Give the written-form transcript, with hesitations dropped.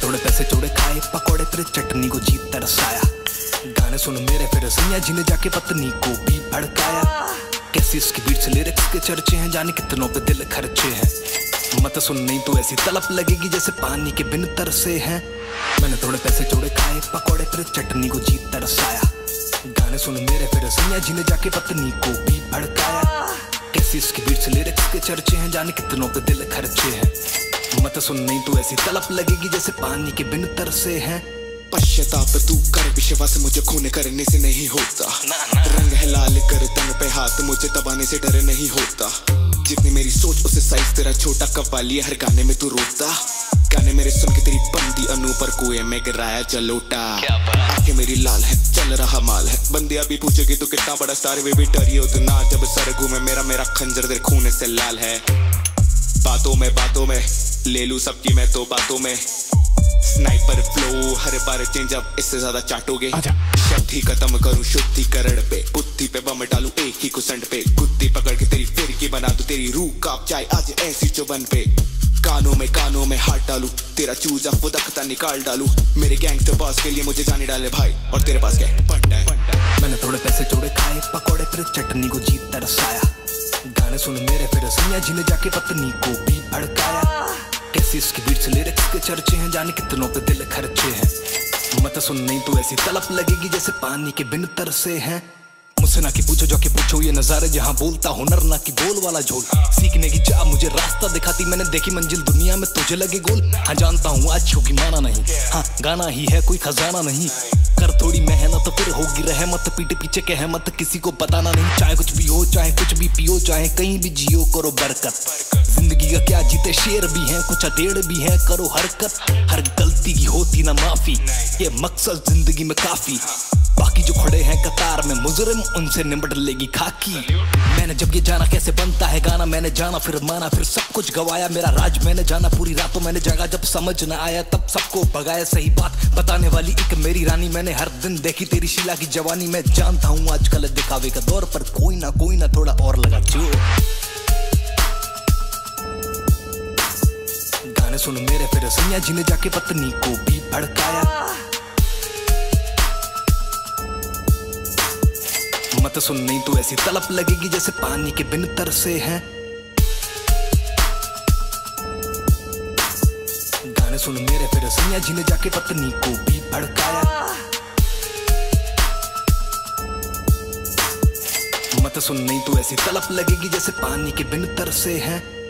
थोड़े पैसे जोड़े खाए पकौड़े तेरे चटनी को जी तरसाया। गाने सुन मेरे फिर सैया जी ने जाके पत्नी को भी भड़काया। कैसी इसकी बीट से लिरिक्स के चर्चे हैं, जाने कितनों पे दिल खर्चे हैं। मत सुन नहीं तो ऐसी तड़प लगेगी जैसे पानी के बिन तरसे हैं। मैंने थोड़े पैसे जोड़े खाए पकौड़े तेरे चटनी को जी तरसाया। गाने सुन मेरे फिर सैया जी ने जाके पत्नी को भी भड़काया। कैसी इसकी बीट से लिरिक्स के चर्चे हैं, जाने कितनों पे दिल खर्चे हैं। मत सुन नहीं तो ऐसी तड़प लगेगी जैसे पानी के बिन तरसे हैं। पश्चाताप तू कर विश्वास मुझे खून करने से नहीं होता। रंग है लाल कर तन पे हाथ, मुझे दबाने से डर नहीं होता। जितनी मेरी सोच उसे साइज तेरा छोटा, कव्वाली हर गाने में तू रोता। गाने मेरे सुन के तेरी बंदी अनु पर कुएं में गिराया जलोटा। आंखें मेरी लाल है चल रहा माल है, बंदे अभी पूछेगी तू कितना बड़ा स्टार, वे भी डरी हो तू ना जब सर घूमे। मेरा खंजर तेरे खून से लाल है। बातों में ले लूं सबकी मैं तो बातों में। स्नाइपर फ्लो हर बार चेंज अप, इससे ज्यादा चाटोगे। शब्द ही खत्म करूं शुद्धिकरण पे, बुद्धि पे बम डालूं एक ही कुसंड पे। गुत्ती पकड़ के तेरी फिरकी बना दूं, तेरी रूह कांप जाए आज ऐसी चुभन पे। कानों में हाथ डालूं, तेरा चूजा फुदकता निकाल डालूं। मेरे गैंगस्टर बॉस के लिए मुझे जाने डाले भाई, और तेरे पास क्या है फंडा है। मैंने थोड़े पैसे जोड़े खाए पकौड़े तेरे चटनी को जी तरसाया। गाने सुन मेरे फिर सैया जी ने जाके पत्नी को भी भड़काया। कैसी इसकी बीट से लिरिक्स के चर्चे हैं, जाने कितनों पे दिल खर्चे हैं। मत सुन नहीं तो ऐसी तड़प लगेगी जैसे पानी के बिन तरसे हैं। मुझसे ना कि पूछो जो कि पूछो, ये नजारे जहाँ बोलता हुनर ना कि बोल वाला झोल। सीखने की चाह मुझे रास्ता दिखाती, मैंने देखी मंजिल दुनिया में तुझे लगे गोल। हाँ जानता हूँ आज होगी माना नहीं, हाँ गाना ही है कोई खजाना नहीं। कर थोड़ी मेहनत तो फिर होगी रहमत, पीठ पीछे कह मत किसी को बताना नहीं। चाहे कुछ भी हो चाहे कुछ भी पियो, चाहे कहीं भी जियो करो बरकत। जिंदगी का क्या जीते शेर भी हैं, कुछ अडेड़ भी हैं, करो हरकत। हर गलती की होती ना माफी, ये मकसद जिंदगी में काफी। बाकी जो खड़े हैं कतार में मुजरिम, उनसे निपट लेगी खाकी। मैंने जब ये जाना कैसे बनता है गाना, मैंने जाना फिर माना फिर सब कुछ गवाया। मेरा राज मैंने जाना, पूरी रातों मैंने जागा, जब समझ न आया तब सबको भगाया। सही बात बताने वाली एक मेरी रानी, मैंने हर दिन देखी तेरी शीला की जवानी। मैं जानता हूँ आजकल दिखावे का दौर, पर कोई ना थोड़ा और लगा जो। गाने सुन मेरे फिर सैया जी ने जाके पत्नी को भी भड़काया। मत सुन नहीं तो ऐसी तड़प लगेगी जैसे पानी के बिन तरसे हैं। गाने सुन मेरे फिर सैया जी ने जाके पत्नी को भी भड़काया। मत सुन नहीं तो ऐसी तड़प लगेगी जैसे पानी के बिन तरसे हैं।